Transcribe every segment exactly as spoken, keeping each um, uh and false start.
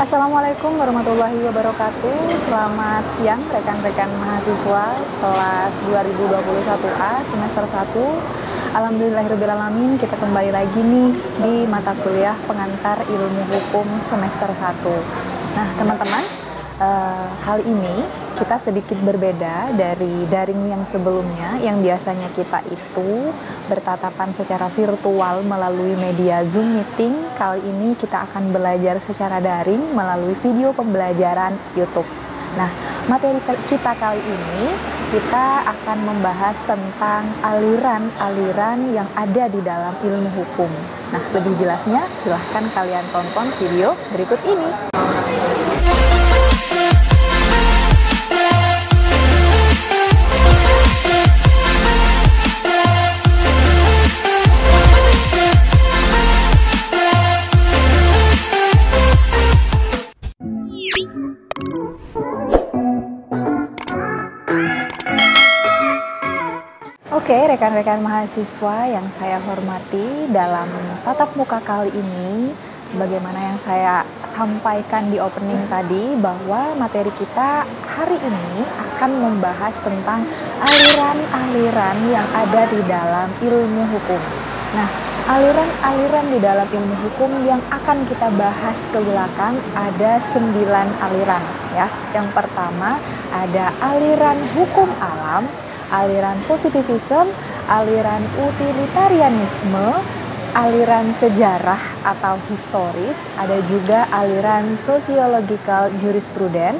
Assalamualaikum warahmatullahi wabarakatuh. Selamat siang rekan-rekan mahasiswa kelas dua ribu dua puluh satu A semester satu. Alhamdulillahirrahmanirrahim, kita kembali lagi nih di mata kuliah pengantar ilmu hukum semester satu. Nah teman-teman, eh, kali ini kita sedikit berbeda dari daring yang sebelumnya, yang biasanya kita itu bertatapan secara virtual melalui media Zoom meeting. Kali ini kita akan belajar secara daring melalui video pembelajaran YouTube. Nah, materi kita kali ini kita akan membahas tentang aliran-aliran yang ada di dalam ilmu hukum. Nah, lebih jelasnya silahkan kalian tonton video berikut ini. Oke, rekan-rekan mahasiswa yang saya hormati, dalam tatap muka kali ini, sebagaimana yang saya sampaikan di opening tadi, bahwa materi kita hari ini akan membahas tentang aliran-aliran yang ada di dalam ilmu hukum. Nah, aliran-aliran di dalam ilmu hukum yang akan kita bahas ke belakang ada sembilan aliran. Ya, yang pertama ada aliran hukum alam, aliran positivisme, aliran utilitarianisme, aliran sejarah atau historis, ada juga aliran sociological jurisprudence,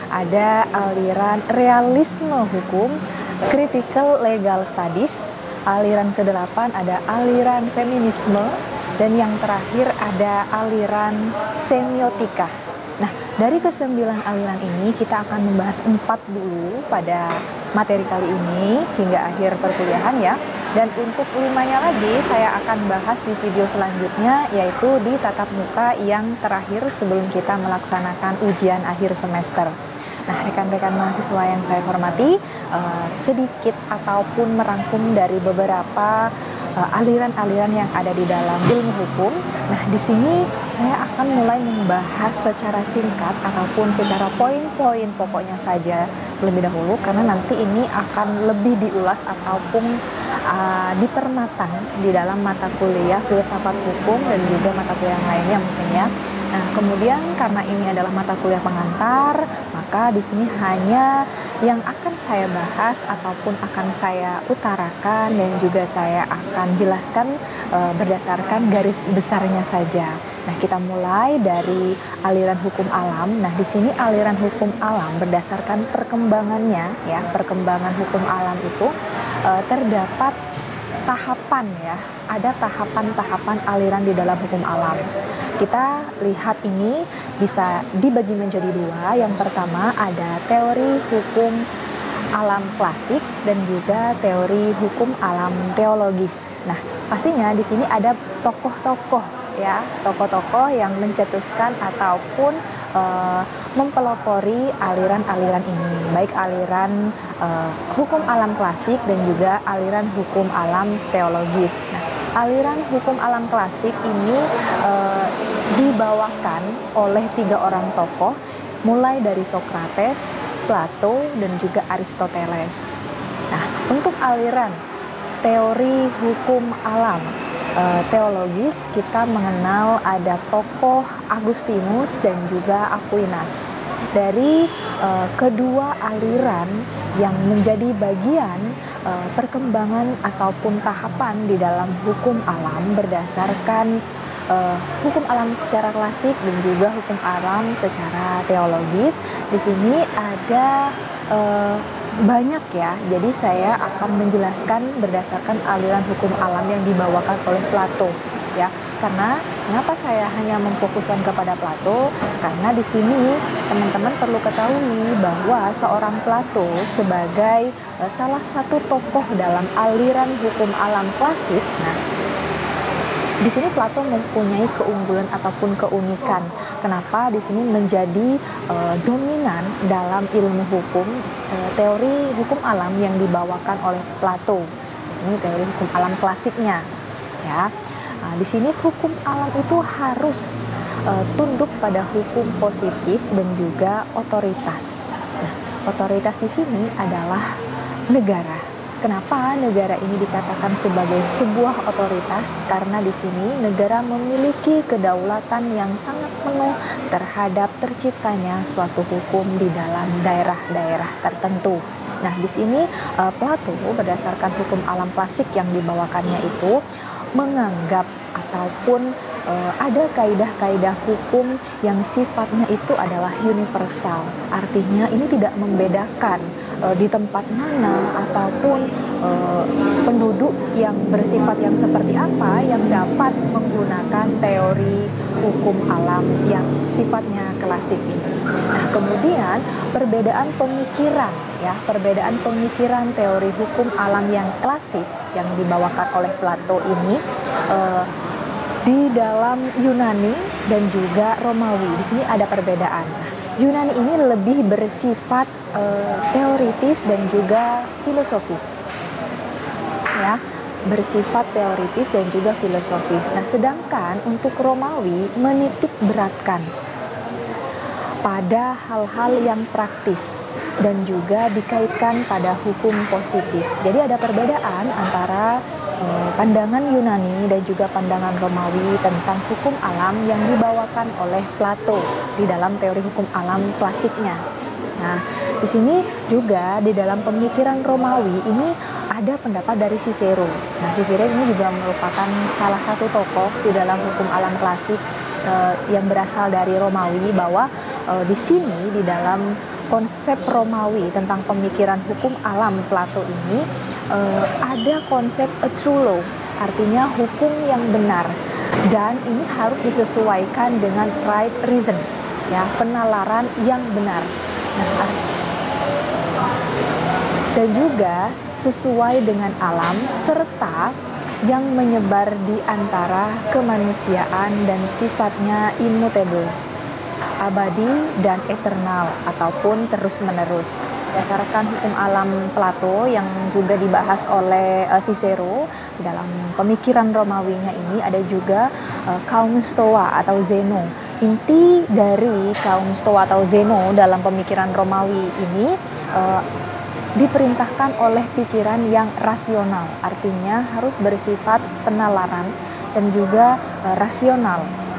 ada aliran realisme hukum, critical legal studies, aliran kedelapan ada aliran feminisme, dan yang terakhir ada aliran semiotika. Nah, dari kesembilan aliran ini kita akan membahas empat dulu pada materi kali ini hingga akhir perkuliahan ya. Dan untuk limanya lagi saya akan bahas di video selanjutnya, yaitu di tatap muka yang terakhir sebelum kita melaksanakan ujian akhir semester. Nah, rekan-rekan mahasiswa yang saya hormati, uh, sedikit ataupun merangkum dari beberapa uh, aliran-aliran yang ada di dalam ilmu hukum. Nah, di sini saya akan mulai membahas secara singkat ataupun secara poin-poin pokoknya saja lebih dahulu, karena nanti ini akan lebih diulas ataupun uh, dipermatang di dalam mata kuliah filsafat hukum dan juga mata kuliah lainnya mungkin ya. Nah, kemudian karena ini adalah mata kuliah pengantar, maka di sini hanya yang akan saya bahas ataupun akan saya utarakan dan juga saya akan jelaskan e, berdasarkan garis besarnya saja. Nah, kita mulai dari aliran hukum alam. Nah, di sini aliran hukum alam berdasarkan perkembangannya ya, perkembangan hukum alam itu e, terdapat tahapan ya, ada tahapan-tahapan aliran di dalam hukum alam. Kita lihat ini bisa dibagi menjadi dua. Yang pertama ada teori hukum alam klasik dan juga teori hukum alam teologis. Nah, pastinya di sini ada tokoh-tokoh ya, tokoh-tokoh yang mencetuskan ataupun uh, mempelopori aliran-aliran ini, baik aliran uh, hukum alam klasik dan juga aliran hukum alam teologis. Nah, aliran hukum alam klasik ini uh, dibawakan oleh tiga orang tokoh, mulai dari Socrates, Plato, dan juga Aristoteles. Nah, untuk aliran teori hukum alam uh, teologis, kita mengenal ada tokoh Agustinus dan juga Aquinas. Dari uh, kedua aliran yang menjadi bagian uh, perkembangan ataupun tahapan di dalam hukum alam berdasarkan uh, hukum alam secara klasik dan juga hukum alam secara teologis. Di sini ada uh, banyak ya, jadi saya akan menjelaskan berdasarkan aliran hukum alam yang dibawakan oleh Plato ya. Karena kenapa saya hanya memfokuskan kepada Plato? Karena di sini teman-teman perlu ketahui bahwa seorang Plato sebagai uh, salah satu tokoh dalam aliran hukum alam klasik. Nah, di sini Plato mempunyai keunggulan ataupun keunikan. Kenapa di sini menjadi uh, dominan dalam ilmu hukum, uh, teori hukum alam yang dibawakan oleh Plato. Ini teori hukum alam klasiknya, ya. Nah, di sini hukum alam itu harus uh, tunduk pada hukum positif dan juga otoritas. Nah, otoritas di sini adalah negara. Kenapa negara ini dikatakan sebagai sebuah otoritas? Karena di sini negara memiliki kedaulatan yang sangat penuh terhadap terciptanya suatu hukum di dalam daerah-daerah tertentu. Nah, di sini uh, Plato berdasarkan hukum alam klasik yang dibawakannya itu menganggap ataupun uh, ada kaidah-kaidah hukum yang sifatnya itu adalah universal. Artinya ini tidak membedakan uh, di tempat mana ataupun uh, penduduk yang bersifat yang seperti apa yang dapat menggunakan teori hukum alam yang sifatnya klasik ini. Nah, kemudian perbedaan pemikiran ya, perbedaan pemikiran teori hukum alam yang klasik yang dibawakan oleh Plato ini uh, di dalam Yunani dan juga Romawi. Di sini ada perbedaan. Nah, Yunani ini lebih bersifat uh, teoritis dan juga filosofis. Ya, bersifat teoritis dan juga filosofis. Nah, sedangkan untuk Romawi menitik beratkan pada hal-hal yang praktis dan juga dikaitkan pada hukum positif. Jadi ada perbedaan antara eh, pandangan Yunani dan juga pandangan Romawi tentang hukum alam yang dibawakan oleh Plato di dalam teori hukum alam klasiknya. Nah, di sini juga di dalam pemikiran Romawi ini ada pendapat dari Cicero. Nah, Cicero ini juga merupakan salah satu tokoh di dalam hukum alam klasik eh, yang berasal dari Romawi, bahwa eh, di sini di dalam konsep Romawi tentang pemikiran hukum alam Plato ini eh, ada konsep a true law, artinya hukum yang benar, dan ini harus disesuaikan dengan right reason, ya, penalaran yang benar. Nah, dan juga sesuai dengan alam serta yang menyebar di antara kemanusiaan dan sifatnya immutable, abadi dan eternal ataupun terus-menerus. Berdasarkan hukum alam Plato yang juga dibahas oleh uh, Cicero dalam pemikiran Romawinya ini, ada juga uh, kaum Stoa atau Zeno. Inti dari kaum Stoa atau Zeno dalam pemikiran Romawi ini uh, diperintahkan oleh pikiran yang rasional, artinya harus bersifat penalaran dan juga uh, rasional,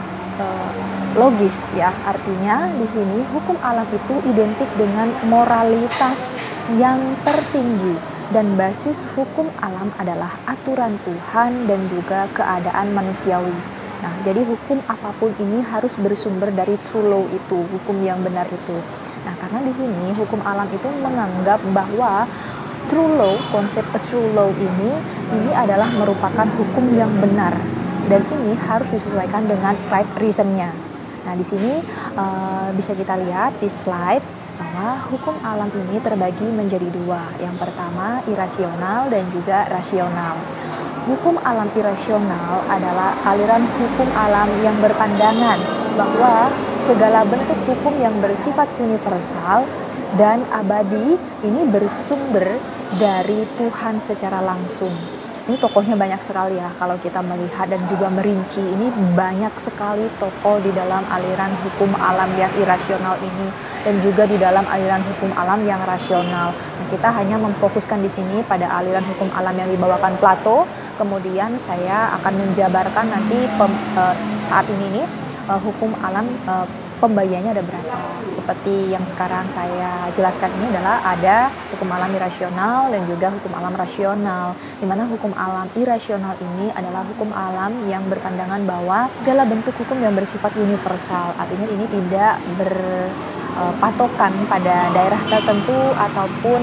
uh, logis, ya. Artinya di sini hukum alam itu identik dengan moralitas yang tertinggi, dan basis hukum alam adalah aturan Tuhan dan juga keadaan manusiawi. Nah, jadi hukum apapun ini harus bersumber dari true law itu, hukum yang benar itu. Nah, karena di sini hukum alam itu menganggap bahwa true law, konsep a true law ini, ini adalah merupakan hukum yang benar, dan ini harus disesuaikan dengan right reason-nya. Nah, di sini uh, bisa kita lihat di slide bahwa hukum alam ini terbagi menjadi dua. Yang pertama irasional dan juga rasional. Hukum alam irasional adalah aliran hukum alam yang berpandangan bahwa segala bentuk hukum yang bersifat universal dan abadi ini bersumber dari Tuhan secara langsung. Ini tokohnya banyak sekali ya, kalau kita melihat dan juga merinci, ini banyak sekali tokoh di dalam aliran hukum alam yang irasional ini dan juga di dalam aliran hukum alam yang rasional. Nah, kita hanya memfokuskan di sini pada aliran hukum alam yang dibawakan Plato. Kemudian saya akan menjabarkan nanti pem, uh, saat ini nih uh, hukum alam uh, pembagiannya ada berapa. Seperti yang sekarang saya jelaskan ini adalah ada hukum alam irasional dan juga hukum alam rasional. Di mana hukum alam irasional ini adalah hukum alam yang berpandangan bahwa segala bentuk hukum yang bersifat universal. Artinya ini tidak berpatokan pada daerah tertentu ataupun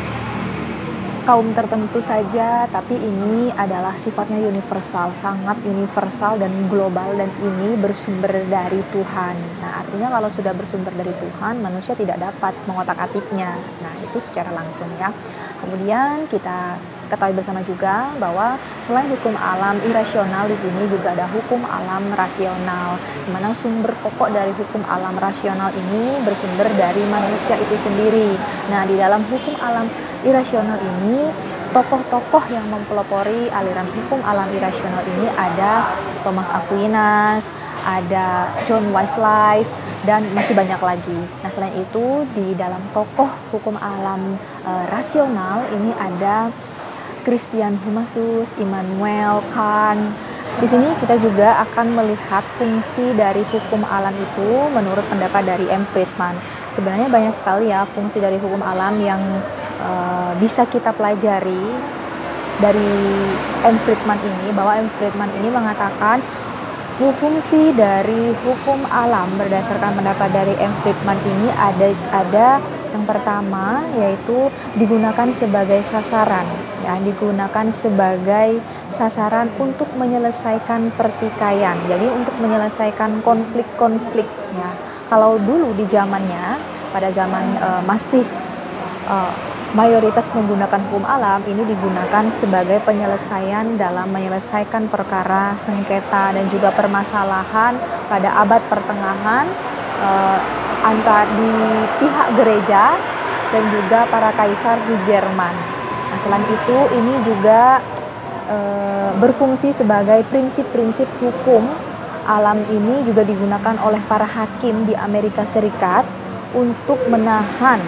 kaum tertentu saja, tapi ini adalah sifatnya universal, sangat universal dan global, dan ini bersumber dari Tuhan. Nah, artinya kalau sudah bersumber dari Tuhan, manusia tidak dapat mengotak-atiknya. Nah, itu secara langsung ya. Kemudian kita ketahui bersama juga bahwa selain hukum alam irasional, di sini juga ada hukum alam rasional, di mana sumber pokok dari hukum alam rasional ini bersumber dari manusia itu sendiri. Nah, di dalam hukum alam irasional ini, tokoh-tokoh yang mempelopori aliran hukum alam irasional ini ada Thomas Aquinas, ada John Westlife, dan masih banyak lagi. Nah, selain itu di dalam tokoh hukum alam e, rasional ini ada Christian Humasus, Immanuel Kant. Di sini kita juga akan melihat fungsi dari hukum alam itu menurut pendapat dari M. Friedman. Sebenarnya banyak sekali ya fungsi dari hukum alam yang e, bisa kita pelajari dari M. Friedman ini, bahwa M. Friedman ini mengatakan fungsi dari hukum alam berdasarkan pendapat dari M. Friedman ini ada ada yang pertama, yaitu digunakan sebagai sasaran, ya, digunakan sebagai sasaran untuk menyelesaikan pertikaian. Jadi untuk menyelesaikan konflik-konflik, ya. Kalau dulu di zamannya, pada zaman uh, masih uh, mayoritas menggunakan hukum alam, ini digunakan sebagai penyelesaian dalam menyelesaikan perkara sengketa dan juga permasalahan pada abad pertengahan uh, antara di pihak gereja dan juga para kaisar di Jerman. Nah, selain itu ini juga e, berfungsi sebagai prinsip-prinsip hukum alam ini juga digunakan oleh para hakim di Amerika Serikat untuk menahan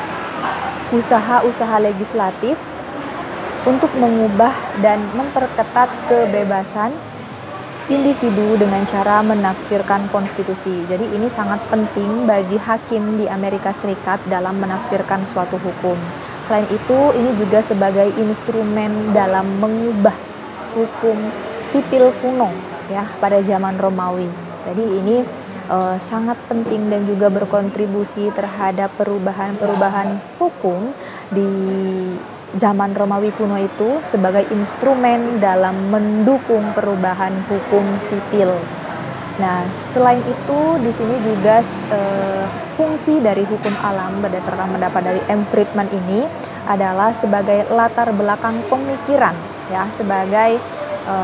usaha-usaha legislatif untuk mengubah dan memperketat kebebasan individu dengan cara menafsirkan konstitusi. Jadi ini sangat penting bagi hakim di Amerika Serikat dalam menafsirkan suatu hukum. Selain itu, ini juga sebagai instrumen dalam mengubah hukum sipil kuno, ya, pada zaman Romawi. Jadi ini uh, sangat penting dan juga berkontribusi terhadap perubahan-perubahan hukum di zaman Romawi kuno itu sebagai instrumen dalam mendukung perubahan hukum sipil. Nah, selain itu di sini juga e, fungsi dari hukum alam berdasarkan pendapat dari M. Friedman ini adalah sebagai latar belakang pemikiran, ya, sebagai e,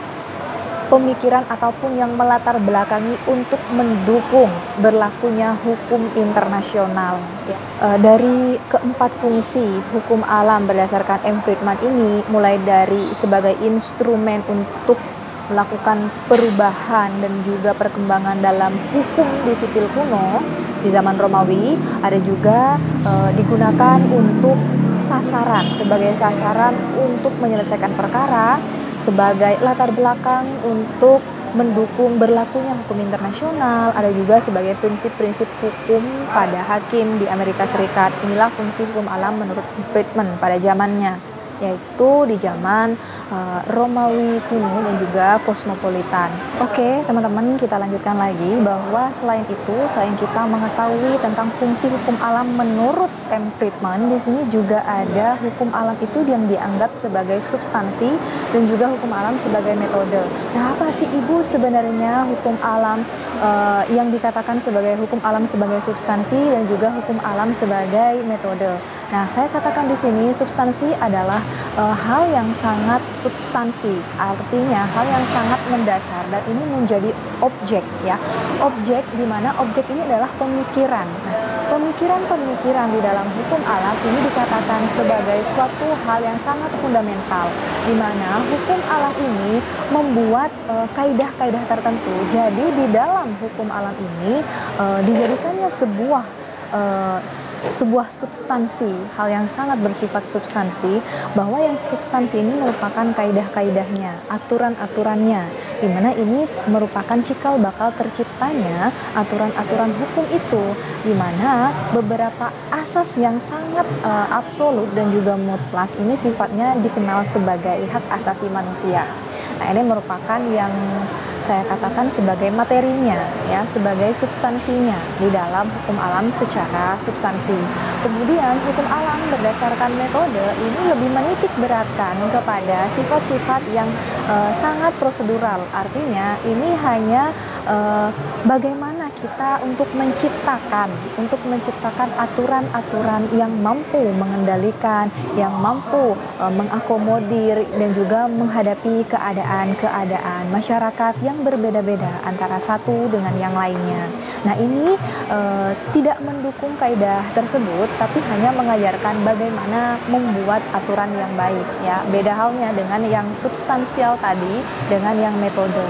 pemikiran ataupun yang melatar belakangi untuk mendukung berlakunya hukum internasional. Ya. E, dari keempat fungsi hukum alam berdasarkan M. Friedman ini, mulai dari sebagai instrumen untuk melakukan perubahan dan juga perkembangan dalam hukum di sipil kuno di zaman Romawi, ada juga e, digunakan untuk sasaran, sebagai sasaran untuk menyelesaikan perkara, sebagai latar belakang untuk mendukung berlakunya hukum internasional, ada juga sebagai prinsip-prinsip hukum pada hakim di Amerika Serikat. Inilah fungsi hukum alam menurut Friedman pada zamannya, yaitu di zaman uh, Romawi kuno dan juga kosmopolitan. Oke, teman-teman, kita lanjutkan lagi bahwa selain itu, selain kita mengetahui tentang fungsi hukum alam menurut M. Friedman, di sini juga ada hukum alam itu yang dianggap sebagai substansi dan juga hukum alam sebagai metode. Nah, apa sih Ibu sebenarnya hukum alam uh, yang dikatakan sebagai hukum alam sebagai substansi dan juga hukum alam sebagai metode? Nah, saya katakan di sini substansi adalah e, hal yang sangat substansi, artinya hal yang sangat mendasar, dan ini menjadi objek, ya. Objek di mana objek ini adalah pemikiran. Nah, pemikiran-pemikiran di dalam hukum alam ini dikatakan sebagai suatu hal yang sangat fundamental, di mana hukum alam ini membuat e, kaidah-kaidah tertentu. Jadi di dalam hukum alam ini e, dijadikannya sebuah Uh, sebuah substansi, hal yang sangat bersifat substansi, bahwa yang substansi ini merupakan kaidah-kaidahnya, aturan-aturannya, di mana ini merupakan cikal bakal terciptanya aturan-aturan hukum itu, di mana beberapa asas yang sangat uh, absolut dan juga mutlak ini sifatnya dikenal sebagai hak asasi manusia. Nah, ini merupakan yang saya katakan sebagai materinya, ya, sebagai substansinya di dalam hukum alam secara substansi. Kemudian hukum alam berdasarkan metode ini lebih menitik beratkan kepada sifat-sifat yang uh, sangat prosedural. Artinya ini hanya uh, bagaimana kita untuk menciptakan, untuk menciptakan aturan-aturan yang mampu mengendalikan, yang mampu uh, mengakomodir dan juga menghadapi keadaan-keadaan masyarakat yang berbeda-beda antara satu dengan yang lainnya. Nah, ini e, tidak mendukung kaidah tersebut, tapi hanya mengajarkan bagaimana membuat aturan yang baik, ya. Beda halnya dengan yang substansial tadi dengan yang metode.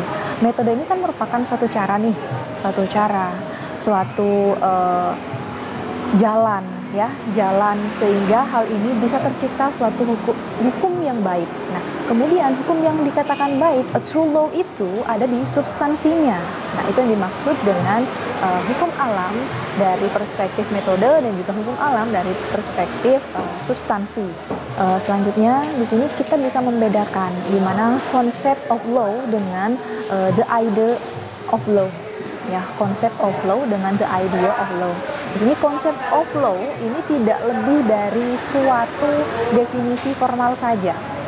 metode ini kan merupakan suatu cara nih, suatu cara, suatu uh, jalan ya, jalan sehingga hal ini bisa tercipta suatu hukum, hukum yang baik. Nah, kemudian hukum yang dikatakan baik, a true law itu ada di substansinya. Nah, itu yang dimaksud dengan uh, hukum alam dari perspektif metode dan juga hukum alam dari perspektif uh, substansi. Uh, selanjutnya di sini kita bisa membedakan di mana konsep of law dengan uh, the idea of law. Ya, konsep of law dengan the idea of law. Di sini konsep of law ini tidak lebih dari suatu definisi formal saja.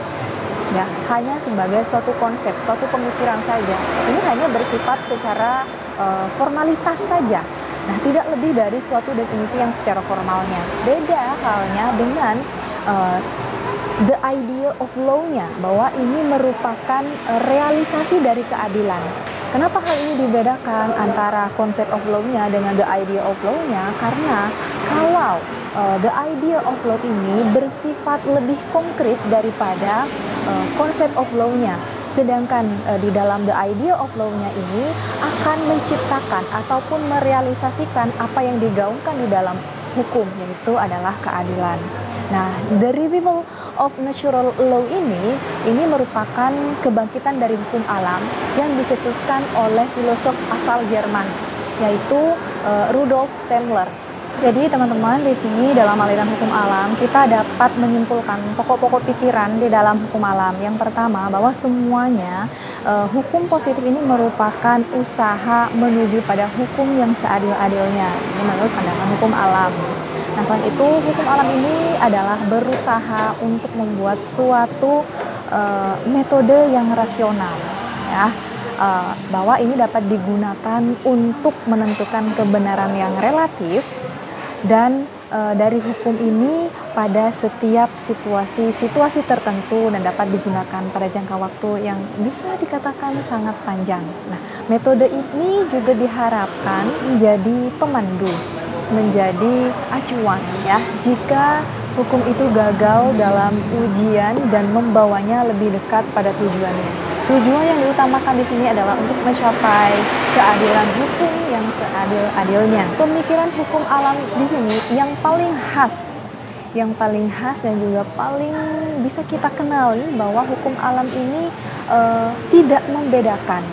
Ya, hanya sebagai suatu konsep, suatu pemikiran saja. Ini hanya bersifat secara uh, formalitas saja. Nah, tidak lebih dari suatu definisi yang secara formalnya. Beda halnya dengan uh, the idea of law-nya, bahwa ini merupakan uh, realisasi dari keadilan. Kenapa hal ini dibedakan antara konsep of law-nya dengan the idea of law-nya? Karena kalau uh, the idea of law ini bersifat lebih konkret daripada uh, konsep of law-nya, sedangkan uh, di dalam the idea of law-nya ini akan menciptakan ataupun merealisasikan apa yang digaungkan di dalam hukum, yaitu adalah keadilan. Nah, the revival of natural law ini ini merupakan kebangkitan dari hukum alam yang dicetuskan oleh filosof asal Jerman, yaitu uh, Rudolf Stemmler. Jadi teman-teman, di sini dalam aliran hukum alam kita dapat menyimpulkan pokok-pokok pikiran di dalam hukum alam. Yang pertama, bahwa semuanya uh, hukum positif ini merupakan usaha menuju pada hukum yang seadil-adilnya. Ini menurut pandangan hukum alam. Nah, selain itu, hukum alam ini adalah berusaha untuk membuat suatu uh, metode yang rasional, ya, uh, bahwa ini dapat digunakan untuk menentukan kebenaran yang relatif dan uh, dari hukum ini pada setiap situasi-situasi tertentu dan dapat digunakan pada jangka waktu yang bisa dikatakan sangat panjang. Nah, metode ini juga diharapkan menjadi pemandu, menjadi acuan ya jika hukum itu gagal dalam ujian dan membawanya lebih dekat pada tujuannya. Tujuan yang diutamakan di sini adalah untuk mencapai keadilan hukum yang seadil-adilnya. Pemikiran hukum alam di sini yang paling khas, yang paling khas dan juga paling bisa kita kenali bahwa hukum alam ini uh, tidak membedakan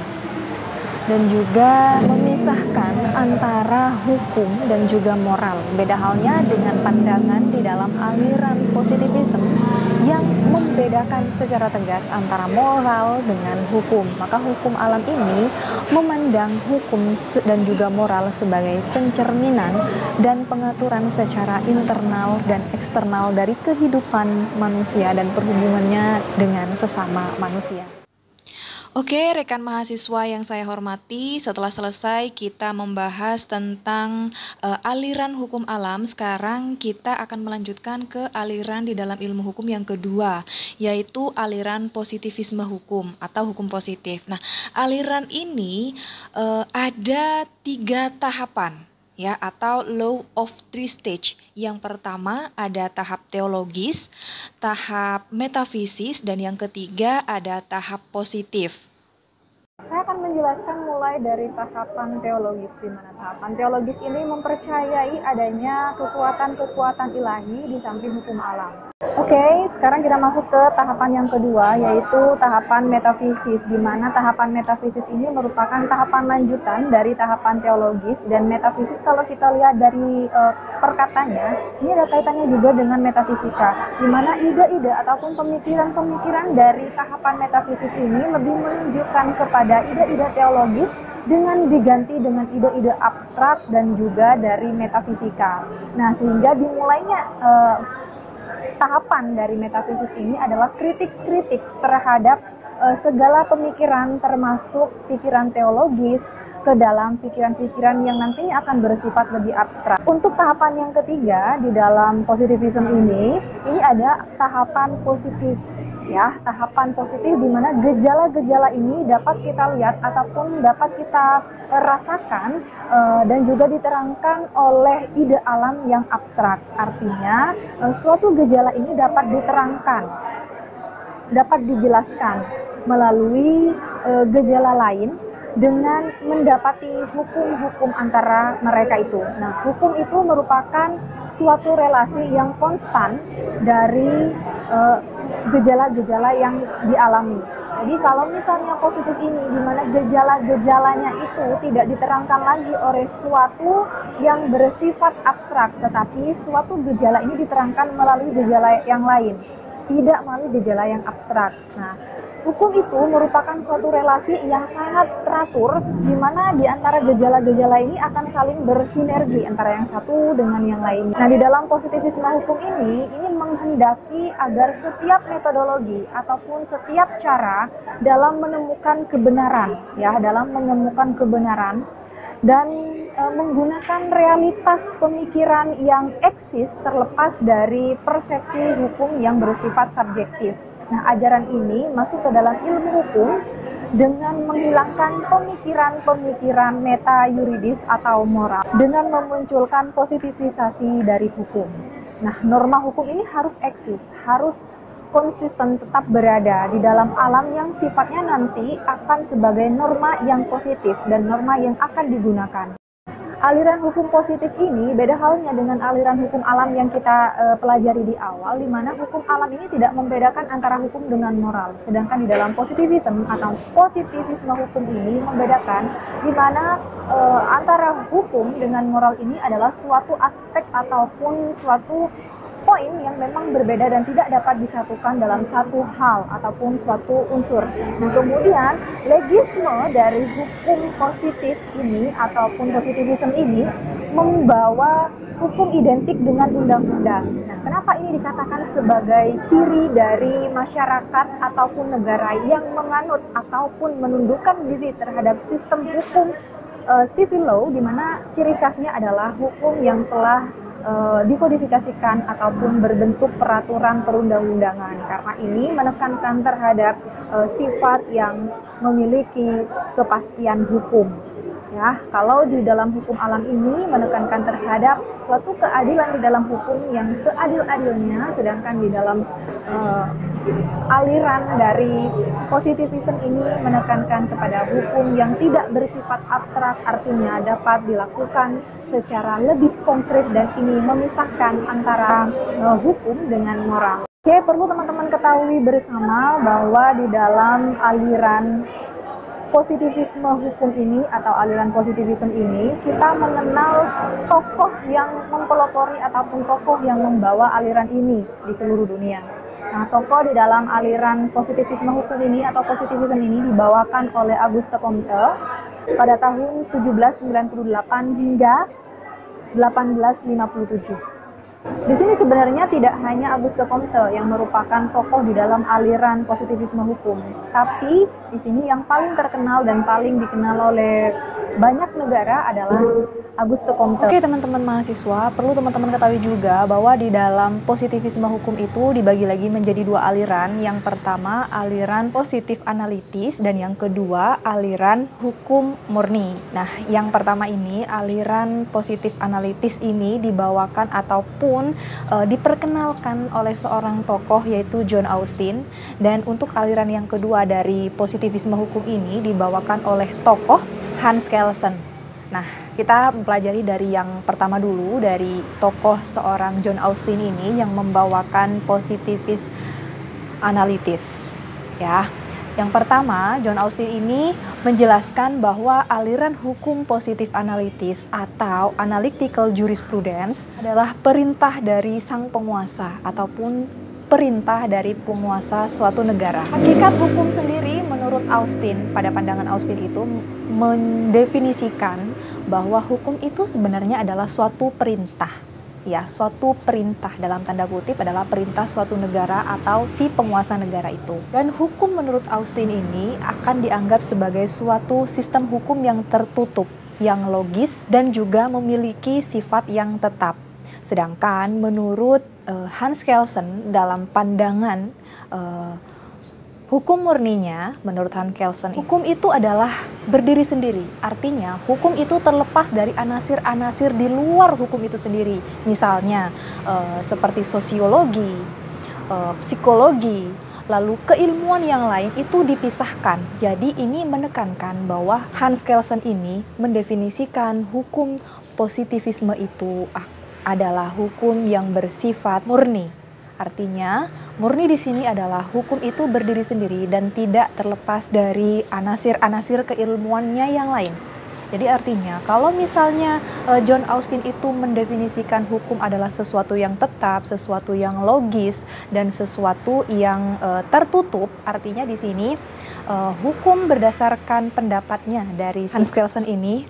dan juga memisahkan antara hukum dan juga moral. Beda halnya dengan pandangan di dalam aliran positivisme yang membedakan secara tegas antara moral dengan hukum. Maka hukum alam ini memandang hukum dan juga moral sebagai pencerminan dan pengaturan secara internal dan eksternal dari kehidupan manusia dan perhubungannya dengan sesama manusia. Oke, rekan mahasiswa yang saya hormati, setelah selesai kita membahas tentang uh, aliran hukum alam, sekarang kita akan melanjutkan ke aliran di dalam ilmu hukum yang kedua, yaitu aliran positivisme hukum atau hukum positif. Nah, aliran ini uh, ada tiga tahapan, ya, atau law of three stage. Yang pertama ada tahap teologis, tahap metafisis, dan yang ketiga ada tahap positif. Saya akan menjelaskan mulai dari tahapan teologis, di mana tahapan teologis ini mempercayai adanya kekuatan-kekuatan ilahi di samping hukum alam. Oke, okay, sekarang kita masuk ke tahapan yang kedua, yaitu tahapan metafisis, di mana tahapan metafisis ini merupakan tahapan lanjutan dari tahapan teologis. Dan metafisis kalau kita lihat dari uh, perkatanya, ini ada kaitannya juga dengan metafisika, di mana ide-ide ataupun pemikiran-pemikiran dari tahapan metafisis ini lebih menunjukkan kepada ide-ide teologis dengan diganti dengan ide-ide abstrak dan juga dari metafisika. Nah, sehingga dimulainya uh, tahapan dari metafisis ini adalah kritik-kritik terhadap uh, segala pemikiran, termasuk pikiran teologis, ke dalam pikiran-pikiran yang nantinya akan bersifat lebih abstrak. Untuk tahapan yang ketiga di dalam positivism ini, ini ada tahapan positif. Ya, tahapan positif di mana gejala-gejala ini dapat kita lihat ataupun dapat kita uh, rasakan uh, dan juga diterangkan oleh ide alam yang abstrak. Artinya, uh, suatu gejala ini dapat diterangkan, dapat dijelaskan melalui uh, gejala lain dengan mendapati hukum-hukum antara mereka itu. Nah, hukum itu merupakan suatu relasi yang konstan dari uh, gejala-gejala yang dialami. Jadi kalau misalnya positif ini, di mana gejala-gejalanya itu tidak diterangkan lagi oleh suatu yang bersifat abstrak, tetapi suatu gejala ini diterangkan melalui gejala yang lain, tidak melalui gejala yang abstrak. Nah, hukum itu merupakan suatu relasi yang sangat teratur, di mana di antara gejala-gejala ini akan saling bersinergi antara yang satu dengan yang lain. Nah, di dalam positivisme hukum ini, ini menghendaki agar setiap metodologi ataupun setiap cara dalam menemukan kebenaran, ya, dalam menemukan kebenaran dan e, menggunakan realitas pemikiran yang eksis terlepas dari persepsi hukum yang bersifat subjektif. Nah, ajaran ini masuk ke dalam ilmu hukum dengan menghilangkan pemikiran-pemikiran meta yuridis atau moral, dengan memunculkan positivisasi dari hukum. Nah, norma hukum ini harus eksis, harus konsisten tetap berada di dalam alam yang sifatnya nanti akan sebagai norma yang positif dan norma yang akan digunakan. Aliran hukum positif ini beda halnya dengan aliran hukum alam yang kita e, pelajari di awal, di mana hukum alam ini tidak membedakan antara hukum dengan moral. Sedangkan di dalam positivisme atau positivisme hukum ini membedakan di mana e, antara hukum dengan moral ini adalah suatu aspek ataupun suatu poin yang memang berbeda dan tidak dapat disatukan dalam satu hal ataupun suatu unsur. Nah, kemudian legisme dari hukum positif ini ataupun positivisme ini membawa hukum identik dengan undang-undang. Nah, kenapa ini dikatakan sebagai ciri dari masyarakat ataupun negara yang menganut ataupun menundukkan diri terhadap sistem hukum uh, civil law, di mana ciri khasnya adalah hukum yang telah Uh, dikodifikasikan ataupun berbentuk peraturan perundang-undangan. Karena ini menekankan terhadap uh, sifat yang memiliki kepastian hukum. Ya, kalau di dalam hukum alam ini menekankan terhadap suatu keadilan di dalam hukum yang seadil-adilnya, sedangkan di dalam uh, aliran dari positivisme ini menekankan kepada hukum yang tidak bersifat abstrak, artinya dapat dilakukan secara lebih konkret dan ini memisahkan antara uh, hukum dengan moral. Oke, perlu teman-teman ketahui bersama bahwa di dalam aliran positivisme hukum ini atau aliran positivisme ini, kita mengenal tokoh yang mempelopori ataupun tokoh yang membawa aliran ini di seluruh dunia. Nah, tokoh di dalam aliran positivisme hukum ini atau positivisme ini dibawakan oleh Auguste Comte pada tahun tujuh belas sembilan puluh delapan hingga delapan belas lima puluh tujuh. Di sini sebenarnya tidak hanya Auguste Comte yang merupakan tokoh di dalam aliran positivisme hukum, tapi di sini yang paling terkenal dan paling dikenal oleh banyak negara adalah Auguste Comte. Oke teman-teman mahasiswa, perlu teman-teman ketahui juga bahwa di dalam positivisme hukum itu dibagi lagi menjadi dua aliran. Yang pertama aliran positif analitis dan yang kedua aliran hukum murni. Nah, yang pertama ini aliran positif analitis ini dibawakan ataupun e, diperkenalkan oleh seorang tokoh yaitu John Austin, dan untuk aliran yang kedua dari positivisme hukum ini dibawakan oleh tokoh Hans Kelsen. Nah, kita mempelajari dari yang pertama dulu, dari tokoh seorang John Austin ini yang membawakan positivis analitis. Ya, yang pertama John Austin ini menjelaskan bahwa aliran hukum positif analitis atau analytical jurisprudence adalah perintah dari sang penguasa ataupun perintah dari penguasa suatu negara. Hakikat hukum sendiri menurut Austin, pada pandangan Austin itu mendefinisikan bahwa hukum itu sebenarnya adalah suatu perintah. Ya, suatu perintah dalam tanda kutip adalah perintah suatu negara atau si penguasa negara itu. Dan hukum menurut Austin ini akan dianggap sebagai suatu sistem hukum yang tertutup, yang logis dan juga memiliki sifat yang tetap. Sedangkan menurut uh, Hans Kelsen dalam pandangan uh, hukum murninya, menurut Hans Kelsen, hukum itu adalah berdiri sendiri. Artinya hukum itu terlepas dari anasir-anasir di luar hukum itu sendiri. Misalnya uh, seperti sosiologi, uh, psikologi, lalu keilmuan yang lain itu dipisahkan. Jadi ini menekankan bahwa Hans Kelsen ini mendefinisikan hukum positivisme itu adalah hukum yang bersifat murni. Artinya, murni di sini adalah hukum itu berdiri sendiri dan tidak terlepas dari anasir-anasir keilmuannya yang lain. Jadi artinya, kalau misalnya John Austin itu mendefinisikan hukum adalah sesuatu yang tetap, sesuatu yang logis, dan sesuatu yang uh, tertutup, artinya di sini uh, hukum berdasarkan pendapatnya dari Hans Kelsen ini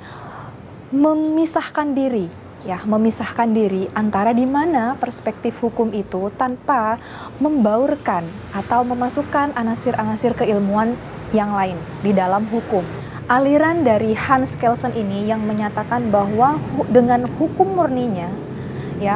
memisahkan diri. Ya, memisahkan diri antara di mana perspektif hukum itu tanpa membaurkan atau memasukkan anasir-anasir keilmuan yang lain di dalam hukum. Aliran dari Hans Kelsen ini yang menyatakan bahwa hu dengan hukum murninya, ya,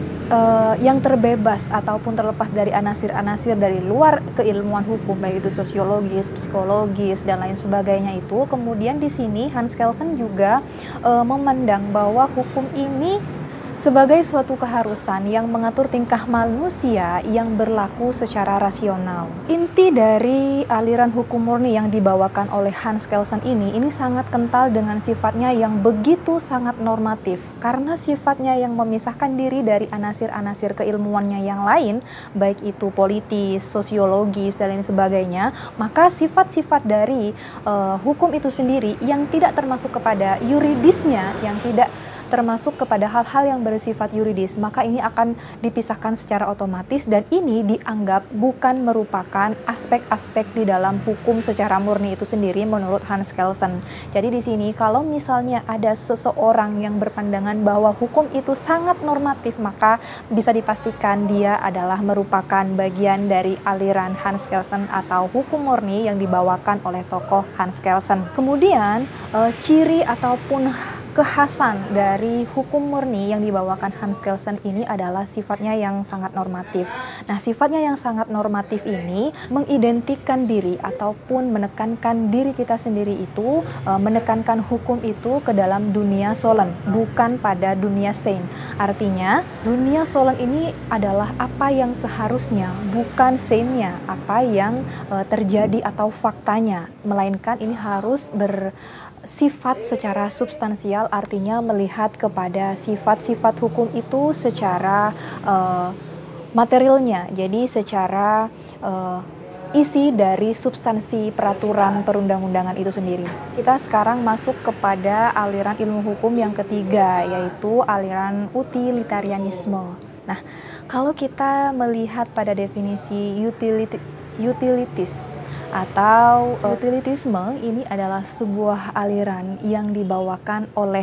Uh, yang terbebas ataupun terlepas dari anasir-anasir dari luar keilmuan hukum, baik itu sosiologis, psikologis, dan lain sebagainya itu. Kemudian di sini Hans Kelsen juga uh, memandang bahwa hukum ini sebagai suatu keharusan yang mengatur tingkah manusia yang berlaku secara rasional. Inti dari aliran hukum murni yang dibawakan oleh Hans Kelsen ini, ini sangat kental dengan sifatnya yang begitu sangat normatif. Karena sifatnya yang memisahkan diri dari anasir-anasir keilmuannya yang lain, baik itu politis, sosiologis, dan lain sebagainya, maka sifat-sifat dari uh, hukum itu sendiri yang tidak termasuk kepada yuridisnya, yang tidak termasuk kepada hal-hal yang bersifat yuridis, maka ini akan dipisahkan secara otomatis dan ini dianggap bukan merupakan aspek-aspek di dalam hukum secara murni itu sendiri menurut Hans Kelsen. Jadi di sini kalau misalnya ada seseorang yang berpandangan bahwa hukum itu sangat normatif, maka bisa dipastikan dia adalah merupakan bagian dari aliran Hans Kelsen atau hukum murni yang dibawakan oleh tokoh Hans Kelsen. Kemudian e, ciri ataupun kekhasan dari hukum murni yang dibawakan Hans Kelsen ini adalah sifatnya yang sangat normatif. Nah, sifatnya yang sangat normatif ini mengidentikan diri ataupun menekankan diri kita sendiri itu, e, menekankan hukum itu ke dalam dunia solen, bukan pada dunia sein. Artinya, dunia solen ini adalah apa yang seharusnya, bukan seinnya, apa yang e, terjadi atau faktanya, melainkan ini harus ber sifat secara substansial, artinya melihat kepada sifat-sifat hukum itu secara uh, materialnya, jadi secara uh, isi dari substansi peraturan perundang-undangan itu sendiri. Kita sekarang masuk kepada aliran ilmu hukum yang ketiga, yaitu aliran utilitarianisme. Nah, kalau kita melihat pada definisi utility, utilities atau utilitisme, ini adalah sebuah aliran yang dibawakan oleh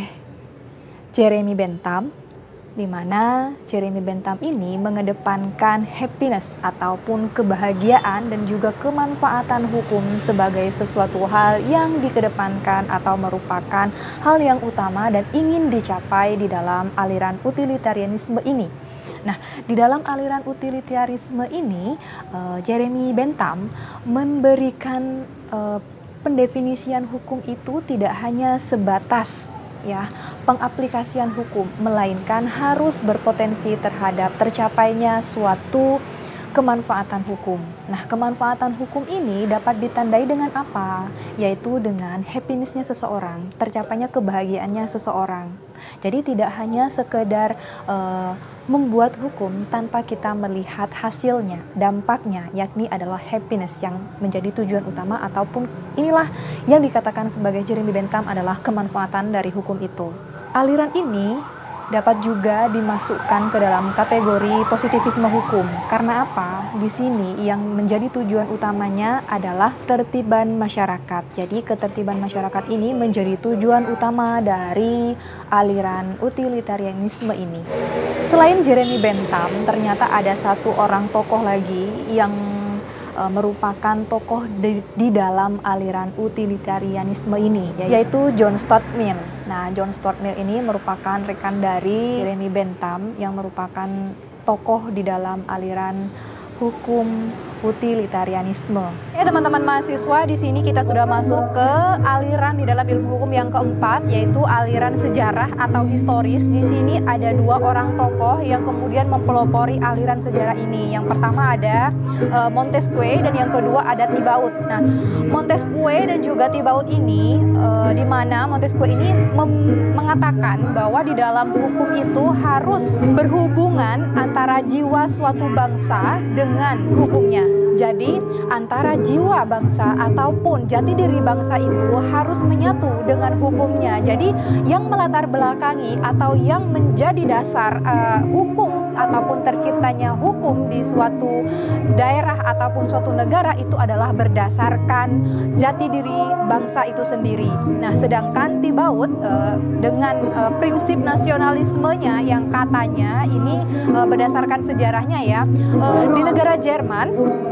Jeremy Bentham, di mana Jeremy Bentham ini mengedepankan happiness ataupun kebahagiaan dan juga kemanfaatan hukum sebagai sesuatu hal yang dikedepankan atau merupakan hal yang utama dan ingin dicapai di dalam aliran utilitarianisme ini. Nah, di dalam aliran utilitarisme ini, uh, Jeremy Bentham memberikan uh, pendefinisian hukum itu tidak hanya sebatas ya pengaplikasian hukum, melainkan harus berpotensi terhadap tercapainya suatu kemanfaatan hukum. Nah, kemanfaatan hukum ini dapat ditandai dengan apa? Yaitu dengan happiness-nya seseorang, tercapainya kebahagiaannya seseorang. Jadi tidak hanya sekedar uh, membuat hukum tanpa kita melihat hasilnya, dampaknya, yakni adalah happiness yang menjadi tujuan utama, ataupun inilah yang dikatakan sebagai Jeremy Bentham adalah kemanfaatan dari hukum itu. Aliran ini dapat juga dimasukkan ke dalam kategori positivisme hukum. Karena apa? Di sini yang menjadi tujuan utamanya adalah ketertiban masyarakat. Jadi ketertiban masyarakat ini menjadi tujuan utama dari aliran utilitarianisme ini. Selain Jeremy Bentham, ternyata ada satu orang tokoh lagi yang e, merupakan tokoh di, di dalam aliran utilitarianisme ini, yaitu John Stuart Mill. Nah, John Stuart Mill ini merupakan rekan dari Jeremy Bentham yang merupakan tokoh di dalam aliran hukum utilitarianisme. Ya teman-teman mahasiswa, di sini kita sudah masuk ke aliran di dalam ilmu hukum yang keempat, yaitu aliran sejarah atau historis. Di sini ada dua orang tokoh yang kemudian mempelopori aliran sejarah ini. Yang pertama ada uh, Montesquieu dan yang kedua ada Thibaut. Nah, Montesquieu dan juga Thibaut ini uh, di mana Montesquieu ini mengatakan bahwa di dalam hukum itu harus berhubungan antara jiwa suatu bangsa dengan hukumnya. Jadi antara jiwa bangsa ataupun jati diri bangsa itu harus menyatu dengan hukumnya. Jadi yang melatar belakangi atau yang menjadi dasar uh, hukum ataupun terciptanya hukum di suatu daerah ataupun suatu negara itu adalah berdasarkan jati diri bangsa itu sendiri. Nah, sedangkan Thibaut uh, dengan uh, prinsip nasionalismenya yang katanya ini uh, berdasarkan sejarahnya ya, uh, di negara Jerman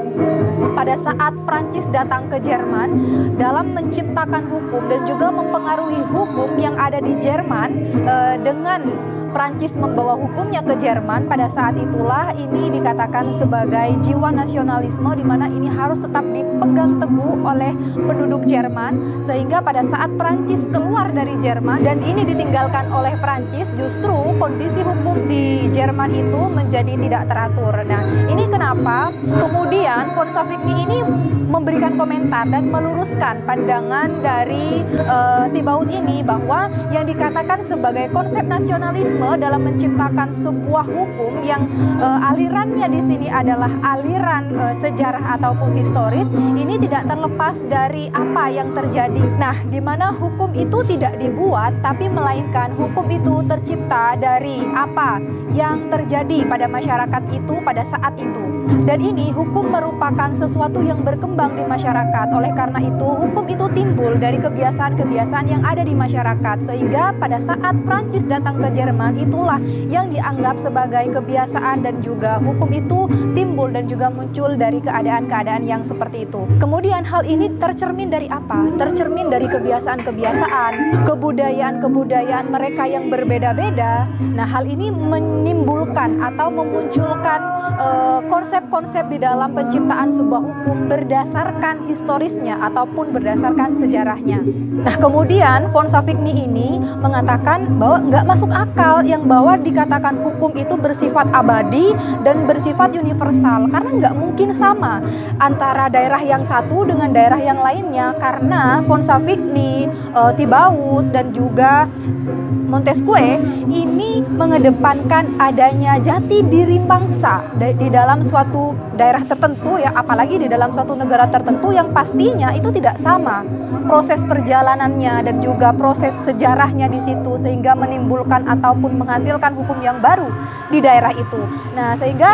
pada saat Prancis datang ke Jerman dalam menciptakan hukum dan juga mempengaruhi hukum yang ada di Jerman uh, dengan Prancis membawa hukumnya ke Jerman, pada saat itulah ini dikatakan sebagai jiwa nasionalisme di mana ini harus tetap dipegang teguh oleh penduduk Jerman, sehingga pada saat Prancis keluar dari Jerman dan ini ditinggalkan oleh Prancis, justru kondisi hukum di Jerman itu menjadi tidak teratur. Nah, ini kenapa kemudian von Savigny ini memberikan komentar dan meluruskan pandangan dari uh, Thibaut ini bahwa yang dikatakan sebagai konsep nasionalisme dalam menciptakan sebuah hukum yang uh, alirannya di sini adalah aliran uh, sejarah ataupun historis, ini tidak terlepas dari apa yang terjadi. Nah, di mana hukum itu tidak dibuat, tapi melainkan hukum itu tercipta dari apa yang terjadi pada masyarakat itu pada saat itu. Dan ini hukum merupakan sesuatu yang berkembang di masyarakat. Oleh karena itu, hukum itu timbul dari kebiasaan-kebiasaan yang ada di masyarakat, sehingga pada saat Prancis datang ke Jerman, itulah yang dianggap sebagai kebiasaan dan juga hukum itu timbul dan juga muncul dari keadaan-keadaan yang seperti itu. Kemudian hal ini tercermin dari apa? Tercermin dari kebiasaan-kebiasaan, kebudayaan-kebudayaan mereka yang berbeda-beda. Nah, hal ini menimbulkan atau memunculkan uh, konsep-konsep di dalam penciptaan sebuah hukum berdasarkan historisnya ataupun berdasarkan sejarahnya. Nah, kemudian von Savigny ini mengatakan bahwa nggak masuk akal yang bahwa dikatakan hukum itu bersifat abadi dan bersifat universal, karena nggak mungkin sama antara daerah yang satu dengan daerah yang lainnya, karena von Savigny, uh, Thibaut dan juga Montesquieu ini mengedepankan adanya jati diri bangsa di dalam suatu daerah tertentu ya, apalagi di dalam suatu negara tertentu yang pastinya itu tidak sama proses perjalanannya dan juga proses sejarahnya di situ, sehingga menimbulkan ataupun menghasilkan hukum yang baru di daerah itu. Nah, sehingga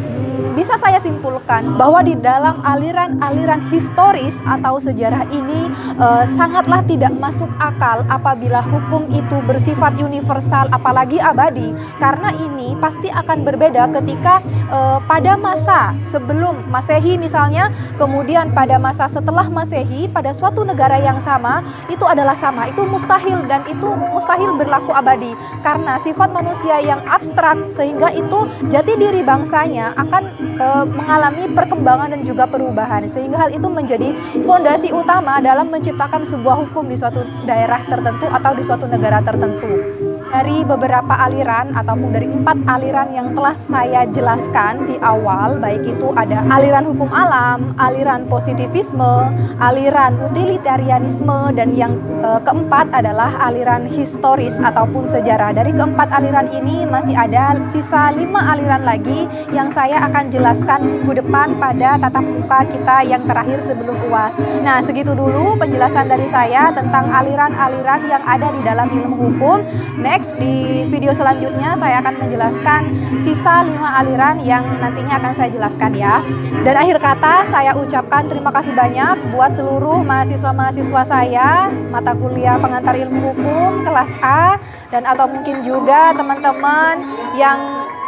bisa saya simpulkan bahwa di dalam aliran-aliran historis atau sejarah ini eh, sangatlah tidak masuk akal apabila hukum itu bersifat universal apalagi abadi, karena ini pasti akan berbeda ketika eh, pada masa sebelum Masehi misalnya, kemudian pada masa setelah Masehi pada suatu negara yang sama itu adalah sama, itu mustahil dan itu mustahil berlaku abadi karena sifat manusia yang abstrak, sehingga itu jati diri bangsanya akan E, mengalami perkembangan dan juga perubahan, sehingga hal itu menjadi fondasi utama dalam menciptakan sebuah hukum di suatu daerah tertentu atau di suatu negara tertentu. Dari beberapa aliran ataupun dari empat aliran yang telah saya jelaskan di awal, baik itu ada aliran hukum alam, aliran positivisme, aliran utilitarianisme, dan yang e, keempat adalah aliran historis ataupun sejarah. Dari keempat aliran ini masih ada sisa lima aliran lagi yang saya akan jelaskan minggu depan pada tatap muka kita yang terakhir sebelum U A S. Nah, segitu dulu penjelasan dari saya tentang aliran-aliran yang ada di dalam ilmu hukum. Next, di video selanjutnya saya akan menjelaskan sisa lima aliran yang nantinya akan saya jelaskan ya. Dan akhir kata saya ucapkan terima kasih banyak buat seluruh mahasiswa-mahasiswa saya mata kuliah pengantar ilmu hukum kelas A, dan atau mungkin juga teman-teman yang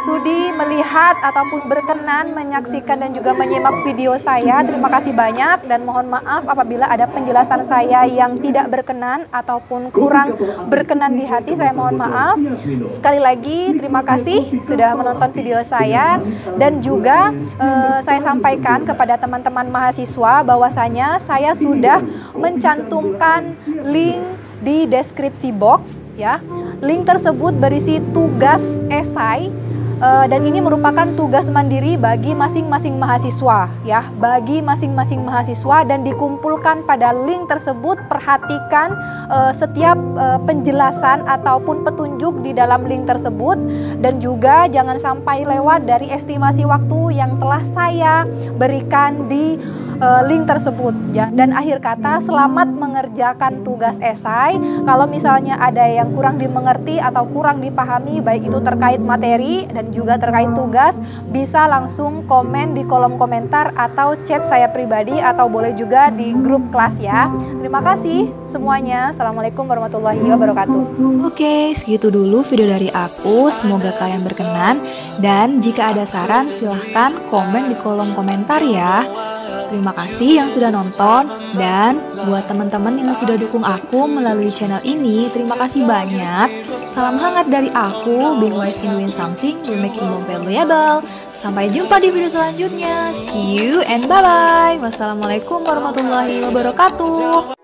sudi melihat ataupun berkenan menyaksikan dan juga menyimak video saya. Terima kasih banyak dan mohon maaf apabila ada penjelasan saya yang tidak berkenan ataupun kurang berkenan di hati, saya mohon maaf. Sekali lagi terima kasih sudah menonton video saya dan juga eh, saya sampaikan kepada teman-teman mahasiswa bahwasanya saya sudah mencantumkan link di deskripsi box ya. Link tersebut berisi tugas esai uh, dan ini merupakan tugas mandiri bagi masing-masing mahasiswa ya, bagi masing-masing mahasiswa dan dikumpulkan pada link tersebut. Perhatikan uh, setiap uh, penjelasan ataupun petunjuk di dalam link tersebut dan juga jangan sampai lewat dari estimasi waktu yang telah saya berikan di Uh, link tersebut ya. Dan akhir kata, selamat mengerjakan tugas esai. Kalau misalnya ada yang kurang dimengerti atau kurang dipahami, baik itu terkait materi dan juga terkait tugas, bisa langsung komen di kolom komentar atau chat saya pribadi atau boleh juga di grup kelas ya. Terima kasih semuanya. Assalamualaikum warahmatullahi wabarakatuh. Oke, segitu dulu video dari aku. Semoga kalian berkenan dan jika ada saran silahkan komen di kolom komentar ya. Terima kasih yang sudah nonton dan buat teman-teman yang sudah dukung aku melalui channel ini, terima kasih banyak. Salam hangat dari aku, being wise in doing something will make you more valuable. Sampai jumpa di video selanjutnya. See you and bye-bye. Wassalamualaikum warahmatullahi wabarakatuh.